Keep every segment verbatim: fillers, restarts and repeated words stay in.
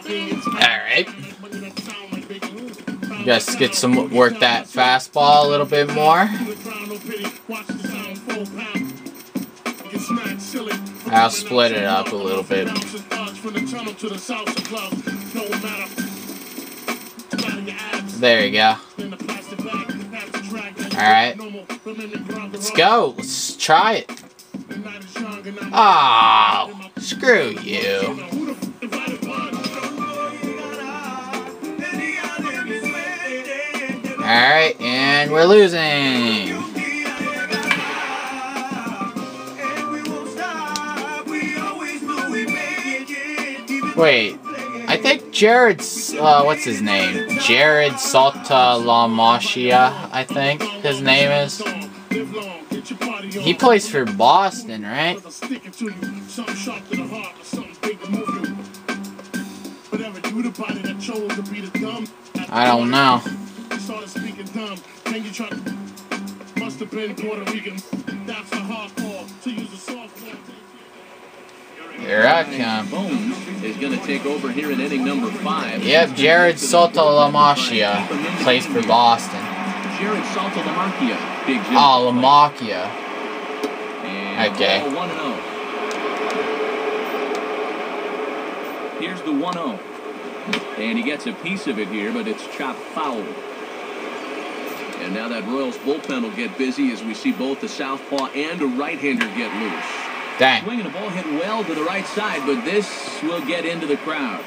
Alright. Let's get some work that fastball a little bit more. I'll split it up a little bit. There you go. Alright. Let's go. Let's try it. Oh, screw you. Alright, and we're losing. Wait, I think Jared's, uh, what's his name? Jared Saltalamacchia, I think his name is. He plays for Boston, right? I don't know. Here I come. Is going to take over here in inning number five. Yep, Jared Saltalamacchia plays for Boston. Jared Saltalamacchia. Big Jim. Oh, Lamacchia. Okay. one and oh. Here's the one oh. And he gets a piece of it here, but it's chopped foul. And now that Royals bullpen will get busy as we see both the southpaw and a right-hander get loose. Dang. Swinging a ball hit well to the right side, but this will get into the crowd.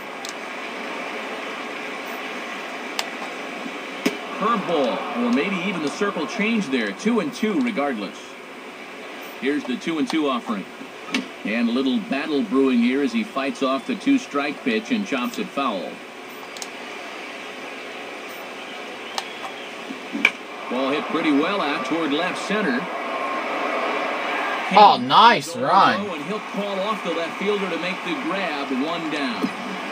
Curveball, or maybe even the circle change there. Two and two regardless. Here's the two and two offering. And a little battle brewing here as he fights off the two-strike pitch and chops it foul. Ball hit pretty well out toward left center. Oh, nice run. And he'll call off the left fielder to make the grab, one down.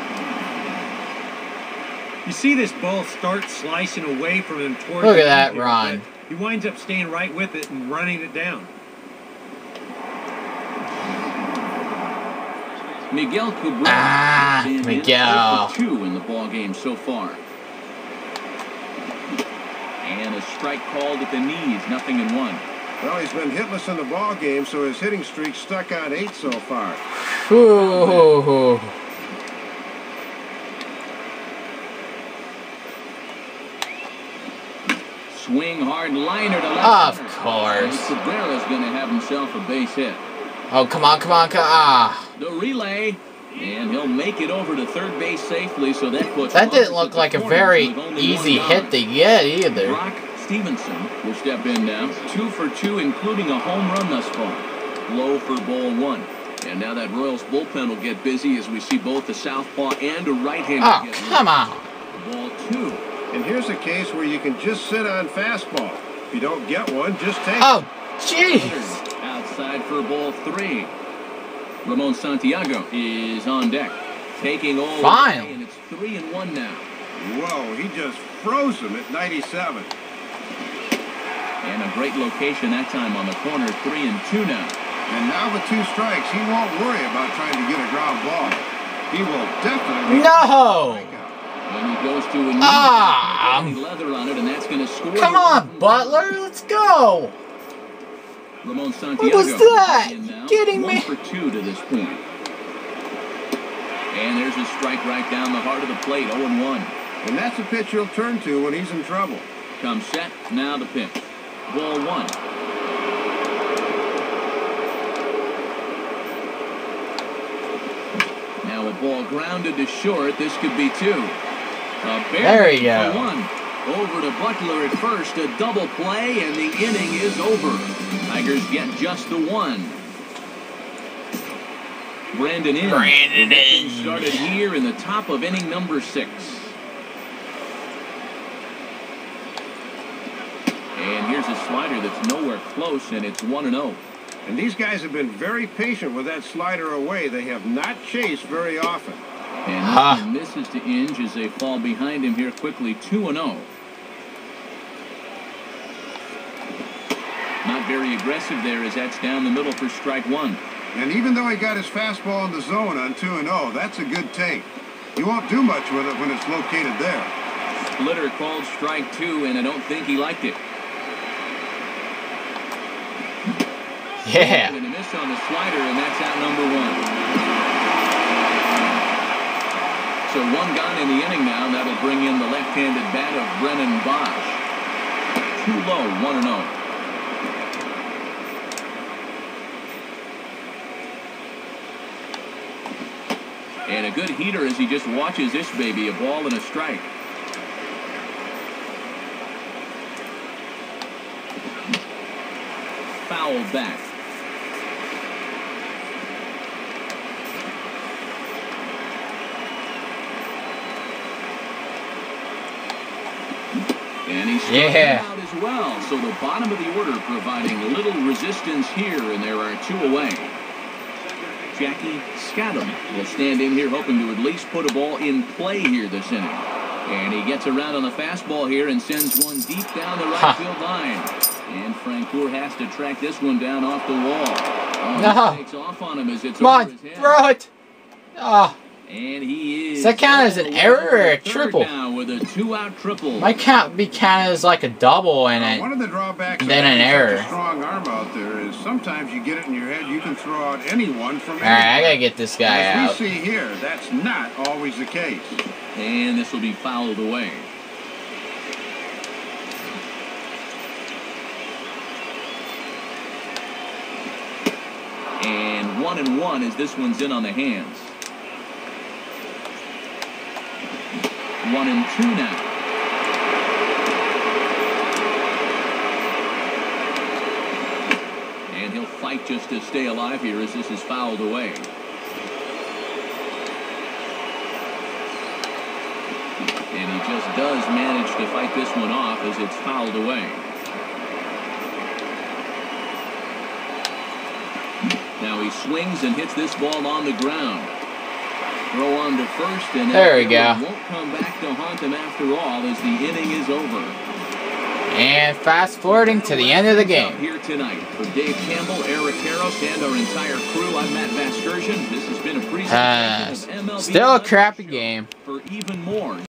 You see this ball start slicing away from him toward Look the at that fielder, run. He winds up staying right with it and running it down. Miguel Cabrera. Ah, Miguel. Two in the ball game so far. And a strike called at the knees, nothing in one. Well, he's been hitless in the ball game, so his hitting streak stuck on eight so far. Ooh. Swing hard liner to left. Of course. Cabrera's going to have himself a base hit. Oh, come on, come on, come on. Ah. The relay. And he'll make it over to third base safely, so that puts... That didn't look like a very easy hit to get either. Brock Stevenson will step in now. Two for two, including a home run thus far. Low for ball one. And now that Royals bullpen will get busy as we see both the southpaw and a right-hander Oh, get come on. Ball two. And here's a case where you can just sit on fastball. If you don't get one, just take Oh, it. jeez. Outside for ball three. Ramon Santiago is on deck. Taking all Fine. and it's three and one now. Whoa, he just froze him at ninety-seven. And a great location that time on the corner, three and two now. And now with two strikes, he won't worry about trying to get a ground ball. He will definitely... No! And he goes to a knee. Ah! Leather on it, and that's going to score. Come on, Butler, let's go! Ramon Santiago. What was that? Kidding One me? for two to this point. And there's a strike right down the heart of the plate, oh and one. And that's a pitch he'll turn to when he's in trouble. Comes set, now the pitch. Ball one. Now a ball grounded to short. This could be two. A There you go. One. Over to Butler at first. A double play, and the inning is over. Tigers get just the one. Brandon in. Brandon in. Started here in the top of inning number six. And here's a slider that's nowhere close, and it's one and oh. And these guys have been very patient with that slider away. They have not chased very often. And huh. misses to Inge as they fall behind him here quickly, two and oh. Not very aggressive there as that's down the middle for strike one. And even though he got his fastball in the zone on two and oh, that's a good take. You won't do much with it when it's located there. Splitter called strike two, and I don't think he liked it. Yeah. And a miss on the slider, and that's out number one. So one gone in the inning now. That'll bring in the left-handed bat of Brennan Bosch. Too low, one and oh. And a good heater as he just watches this baby, a ball and a strike. Foul back. And he's struck Yeah. out as well. So the bottom of the order providing little resistance here, and there are two away. Jackie Scadam will stand in here hoping to at least put a ball in play here this inning. And he gets around on the fastball here and sends one deep down the right huh. field line. And Francoeur has to track this one down off the wall. Oh, no. He takes off on him as it's Come over on, his head. throw it. Oh. And he is. Does that count as an error or a triple? Now with a two-out triple. Might count be counted as like a double and uh, a, one of the drawbacks then of an having error. such a strong arm out there is sometimes you get it in your head, you can throw out anyone from. All right, I gotta get this guy As out. we see here, that's not always the case. And this will be fouled away. And one and one as this one's in on the hands. One and two now. And he'll fight just to stay alive here as this is fouled away. And he just does manage to fight this one off as it's fouled away. Now he swings and hits this ball on the ground. Throw on to first, and there we go. Won't come back to haunt him after all as the inning is over. And fast forwarding to the end of the game. Here tonight for Dave Campbell, Eric Karros, and our entire crew. I'm Matt Vasgersian. This has been a presentation Uh, of M L B still a crappy game. For even more.